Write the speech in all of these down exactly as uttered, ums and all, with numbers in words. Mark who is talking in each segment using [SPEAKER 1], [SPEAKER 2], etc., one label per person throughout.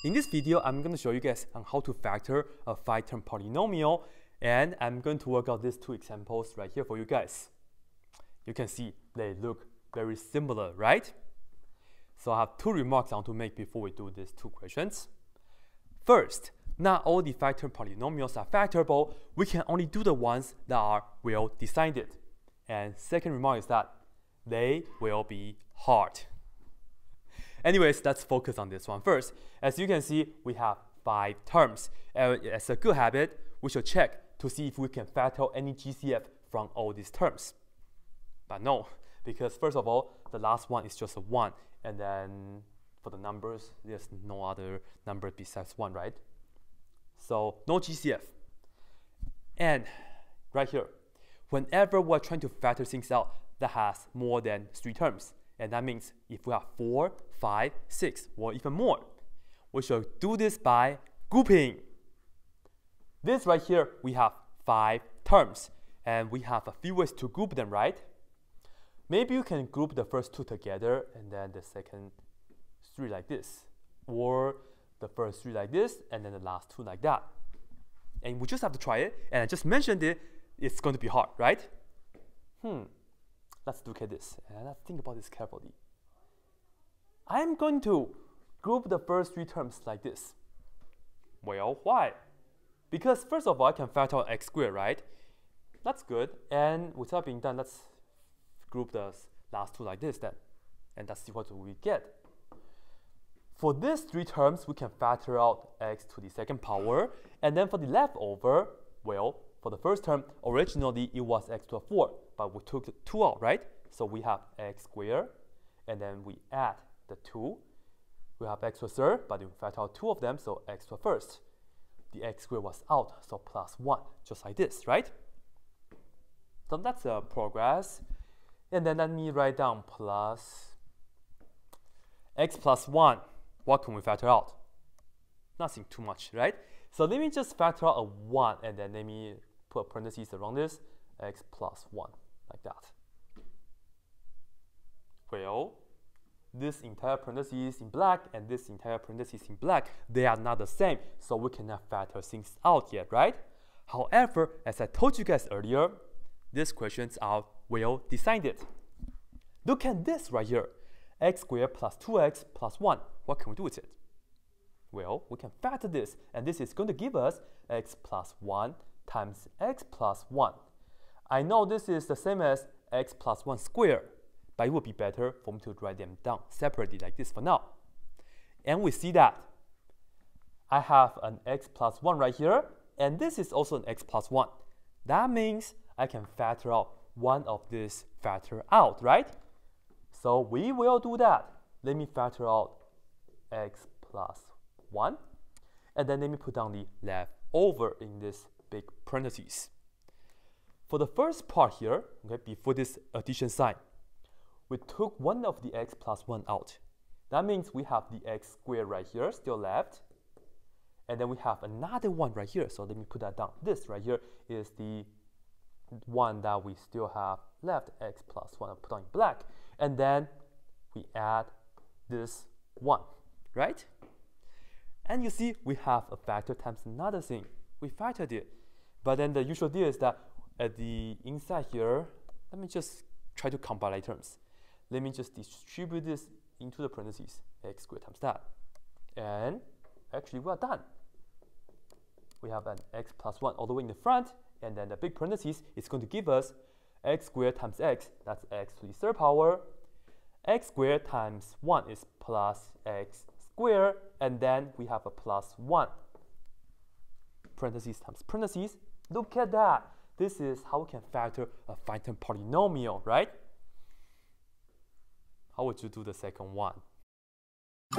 [SPEAKER 1] In this video, I'm going to show you guys on how to factor a five-term polynomial, and I'm going to work out these two examples right here for you guys. You can see they look very similar, right? So I have two remarks I want to make before we do these two questions. First, not all the five-term polynomials are factorable. We can only do the ones that are well decided. And second remark is that they will be hard. Anyways, let's focus on this one first. As you can see, we have five terms. Uh, as a good habit, we should check to see if we can factor any G C F from all these terms. But no, because first of all, the last one is just a one, and then for the numbers, there's no other number besides one, right? So no G C F. And right here, whenever we're trying to factor things out that has more than three terms, and that means if we have four, five, six, or even more, we should do this by grouping. This right here, we have five terms, and we have a few ways to group them, right? Maybe you can group the first two together, and then the second three like this, or the first three like this, and then the last two like that. And we just have to try it, and I just mentioned it, it's going to be hard, right? Hmm. Let's look at this, and let's think about this carefully. I'm going to group the first three terms like this. Well, why? Because first of all, I can factor out x squared, right? That's good. And with that being done, let's group the last two like this then. And let's see what we get. For these three terms, we can factor out x to the second power. And then for the leftover, well, for the first term, originally it was x to the four, but we took the two out, right? So we have x squared, and then we add the two. We have x to the third, but we factor out two of them, so x to the first. The x squared was out, so plus one, just like this, right? So that's a progress. And then let me write down plus x plus one. What can we factor out? Nothing too much, right? So let me just factor out a one, and then let me put parentheses around this, x plus one, like that. Well, this entire parentheses in black and this entire parentheses in black, they are not the same, so we cannot factor things out yet, right? However, as I told you guys earlier, these questions are well decided. Look at this right here, x squared plus two x plus one. What can we do with it? Well, we can factor this, and this is going to give us x plus one times x plus one. I know this is the same as x plus one squared, but it would be better for me to write them down separately like this for now. And we see that I have an x plus one right here, and this is also an x plus one. That means I can factor out one of these factor out, right? So we will do that. Let me factor out x plus one, and then let me put down the leftover in this big parentheses. For the first part here, okay, before this addition sign, we took one of the x plus one out. That means we have the x squared right here still left, and then we have another one right here. So let me put that down. This right here is the one that we still have left, x plus one, I'll put on in black, and then we add this one, right? And you see we have a factor times another thing. We factored it, but then the usual deal is that at the inside here, let me just try to combine terms. Let me just distribute this into the parentheses, x squared times that. And actually we are done. We have an x plus one all the way in the front, and then the big parentheses is going to give us x squared times x, that's x to the third power. X squared times one is plus x squared, and then we have a plus one. Parentheses times parentheses. Look at that. This is how we can factor a five-term polynomial, right? How would you do the second one?
[SPEAKER 2] I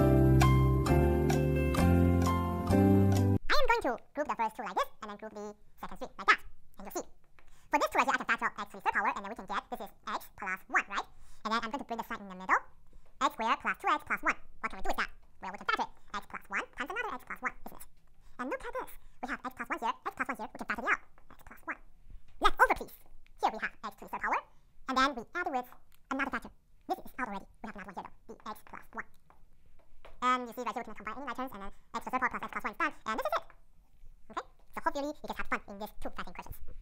[SPEAKER 2] am going to group the first two like this, and then group the second three like that. And you'll see. For this two right here, I can factor out x to the third power, and then we can get this is x plus one, right? And then I'm going to bring the sign in the middle. X squared plus two x plus one. What can we do with that? Well, we can factor it. X plus one times another x plus one, isn't it? And look at this. We have x plus one here, x plus one here. We can factor it out. X plus one. Left over, please. Here we have x to the third power, and then we add it with another factor. This is out already. We have another one here though, the x plus one. And you see right here we can combine any terms, and then x plus x plus one is done, and this is it. Okay? So hopefully you guys have fun in these two typing questions.